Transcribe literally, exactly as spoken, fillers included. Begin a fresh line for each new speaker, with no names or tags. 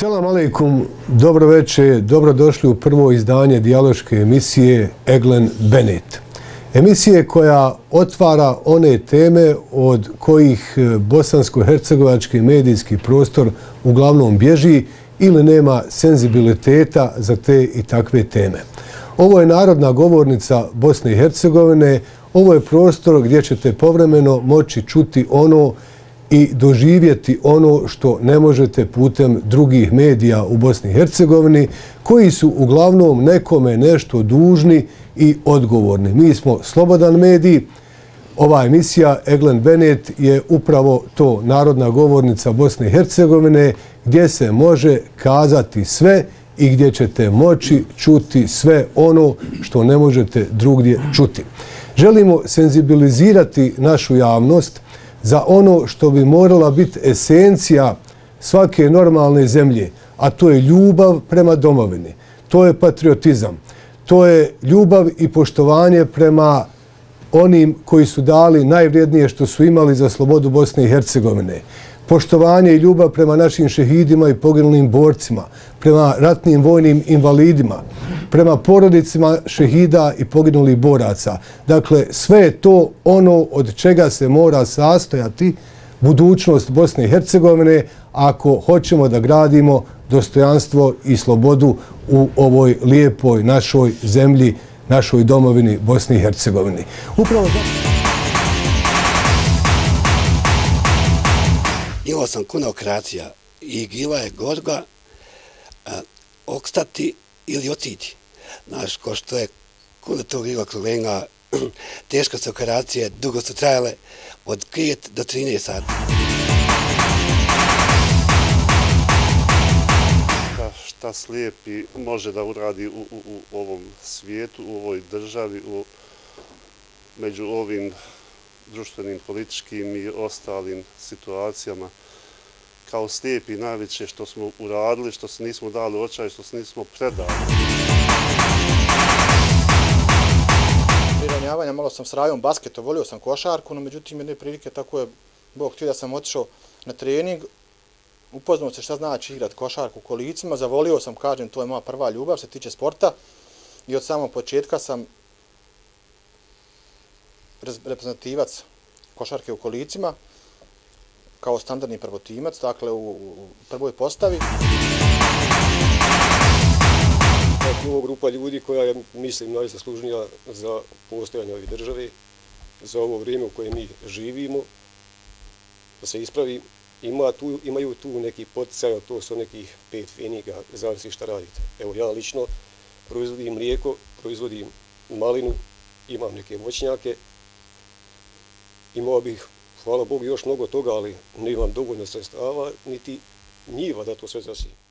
Selam aleikum, dobro večer, dobrodošli u prvo izdanje dijaloške emisije Eglen Benet. Emisije koja otvara one teme od kojih bosansko-hercegovački medijski prostor uglavnom bježi ili nema senzibiliteta za te i takve teme. Ovo je narodna govornica Bosne i Hercegovine, ovo je prostor gdje ćete povremeno moći čuti ono i doživjeti ono što ne možete putem drugih medija u Bosni i Hercegovini, koji su uglavnom nekome nešto dužni i odgovorni. Mi smo slobodan medij. Ova emisija Eglen Benet je upravo to, narodna govornica Bosne i Hercegovine, gdje se može kazati sve i gdje ćete moći čuti sve ono što ne možete drugdje čuti. Želimo senzibilizirati našu javnost za ono što bi morala biti esencija svake normalne zemlje, a to je ljubav prema domovini, to je patriotizam, to je ljubav i poštovanje prema onim koji su dali najvrijednije što su imali za slobodu Bosne i Hercegovine, poštovanje i ljubav prema našim šehidima i poginulim borcima, prema ratnim vojnim invalidima, prema porodicima šehida i poginulih boraca. Dakle, sve je to ono od čega se mora sastojati budućnost Bosne i Hercegovine ako hoćemo da gradimo dostojanstvo i slobodu u ovoj lijepoj našoj zemlji, našoj domovini Bosni i Hercegovini. Upravo
Imao sam kuna okracija i gila je gorga okstati ili otiti. Znaš, ko što je kuna tog igla krovenga, teško su operacije, dugo su trajale od pet do trinaest sati.
Šta slijepi može da uradi u, u, u ovom svijetu, u ovoj državi, u, među ovim društvenim, političkim i ostalim situacijama. Kao slijepi najveće što smo uradili, što se nismo dali očaj, što se nismo predali.
Prije ranjavanja malo sam s Rajom basketom, volio sam košarku, no međutim jedne prilike tako je Bog htio da sam otišao na trening, upoznao se šta znači igrati košarku u kolicima, zavolio sam, kažem, to je moja prva ljubav se tiče sporta i od samog početka sam reprezentativac košarke u kolicima, kao standardni prvotimac, dakle u, u prvoj postavi.
Ovo grupa ljudi koja je, mislim, najzaslužnija za postojanje ove države, za ovo vrijeme u kojem mi živimo, da se ispravi, ima tu, imaju tu neki poticaj, to su nekih pet fenika, zavisi šta radite. Evo, ja lično proizvodim mlijeko, proizvodim malinu, imam neke voćnjake, imao bih, hvala Bogu, još mnogo toga, ali nemam dovoljno sredstava, niti njiva da to sve zasi.